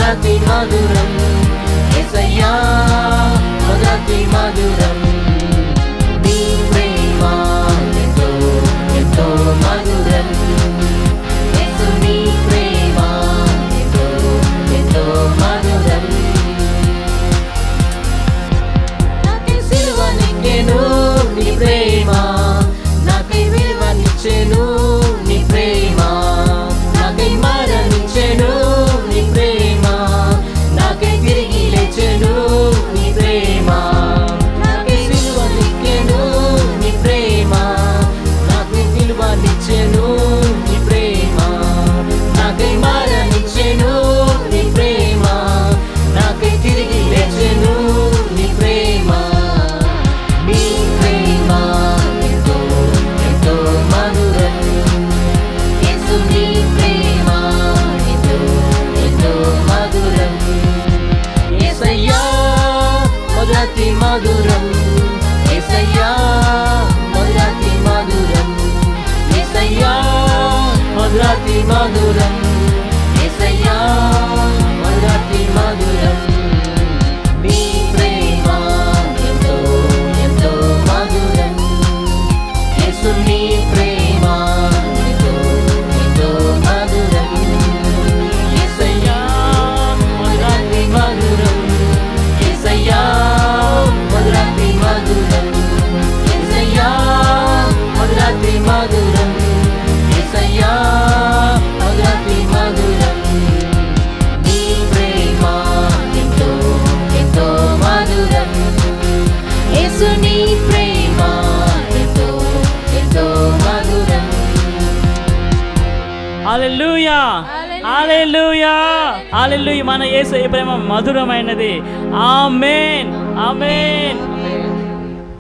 మధురాతి మధురం యేసయ్యా మధురాతి మధురం నీ ప్రేమ ఎంతో ఎంతో మధురం యేసు నీ ప్రేమ ఎంతో ఎంతో మధురం నాకై సిలువనెక్కెను నీ ప్రేమ నాకై విలువనిచ్చెను నీ ప్రేమ నాకై మరణించెను నీ ప్రేమ నాకై తిరిగి లేచెను నీ ప్రేమ నాకై సిలువనెక్కెను నీ ప్రేమ నాకై విలువనిచ్చెను నీ ప్రేమ నాకై మరణించెను నీ ప్రేమ నాకై తిరిగి లేచెను నీ ప్రేమ నీ ప్రేమ ఎంతో ఎంతో మధురం యేసు నీ ప్రేమ ఎంతో ఎంతో మధురం యేసయ్యా మధురాతి మధురం యేసయ్యా మధురాతి మధురం యేసయ్యా మధురాతి మధురం యేసయ్యా మధురాతి మధురం నీ ప్రేమ ఎంతో ఎంతో మధురం యేసు నీ ప్రేమ ఎంతో ఎంతో మధురం యేసయ్యా మధురాతి మధురం యేసయ్యా మధురాతి మధురం యేసయ్యా మధురాతి మధురం యేసయ్యా మధురాతి మధురం నీ ప్రేమ ఎంతో ఎంతో మధురం యేసు నీ ప్రేమ ఎంతో ఎంతో మధురం హల్లెలూయా హల్లెలూయా హల్లెలూయా మన యేసు ప్రేమ మధురమైనది ఆమేన్ ఆమేన్